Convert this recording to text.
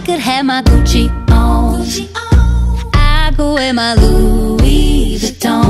could have my Gucci on, I could wear my Louis Vuitton.